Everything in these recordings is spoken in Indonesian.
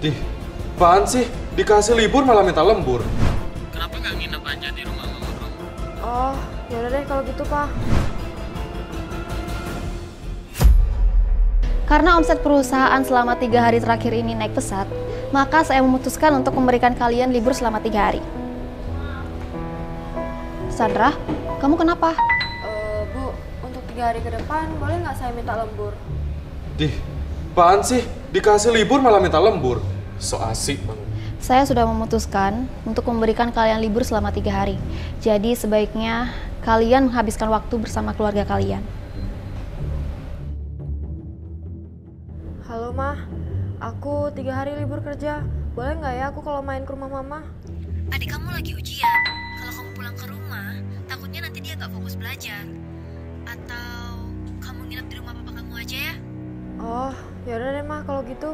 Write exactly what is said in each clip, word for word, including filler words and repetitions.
Dih, apaan sih? Dikasih libur malah minta lembur. Kenapa nggak nginep aja di rumah mama kamu? Oh, yaudah deh kalau gitu, Pak. Karena omset perusahaan selama tiga hari terakhir ini naik pesat, maka saya memutuskan untuk memberikan kalian libur selama tiga hari. Sandra, kamu kenapa? Uh, Bu, untuk tiga hari ke depan boleh nggak saya minta lembur? Dih, apaan sih? Dikasih libur malah minta lembur. So asik banget. Saya sudah memutuskan untuk memberikan kalian libur selama tiga hari. Jadi sebaiknya kalian menghabiskan waktu bersama keluarga kalian. Halo, Mah. Aku tiga hari libur kerja. Boleh nggak ya aku kalau main ke rumah Mama? Adik kamu lagi ujian. Kalau kamu pulang ke rumah, takutnya nanti dia nggak fokus belajar. Atau kamu nginep di rumah papa kamu aja ya? Oh, yaudah deh, Mah, kalau gitu.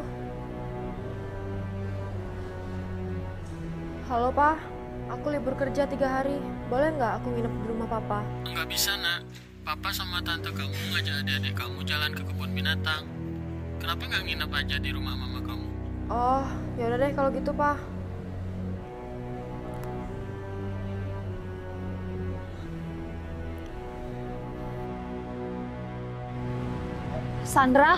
Halo, Pak. Aku libur kerja tiga hari. Boleh nggak aku nginep di rumah Papa? Nggak bisa, Nak. Papa sama tante kamu ngajak adik-adik kamu jalan ke kebun binatang. Kenapa nggak nginep aja di rumah mama kamu? Oh, yaudah deh kalau gitu, Pak. Sandra,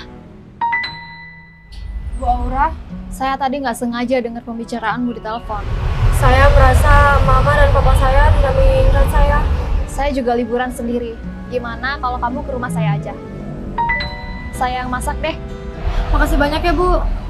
Bu Aura, saya tadi nggak sengaja dengar pembicaraanmu di telepon. saya merasa Mama dan Papa saya tidak menginginkan saya. Saya juga liburan sendiri. Gimana kalau kamu ke rumah saya aja? Saya yang masak deh. Makasih banyak ya, Bu.